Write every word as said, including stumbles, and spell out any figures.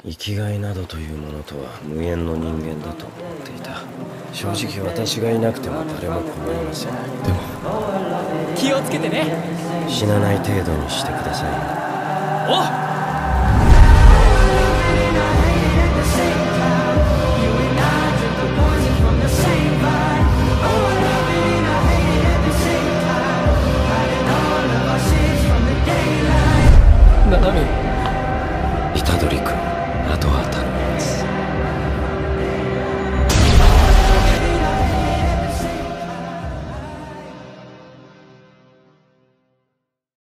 生きがいなどというものとは無縁の人間だと思っていた。正直私がいなくても誰も困りません。でも気をつけてね。 死なない程度にしてくださいよ。 おっ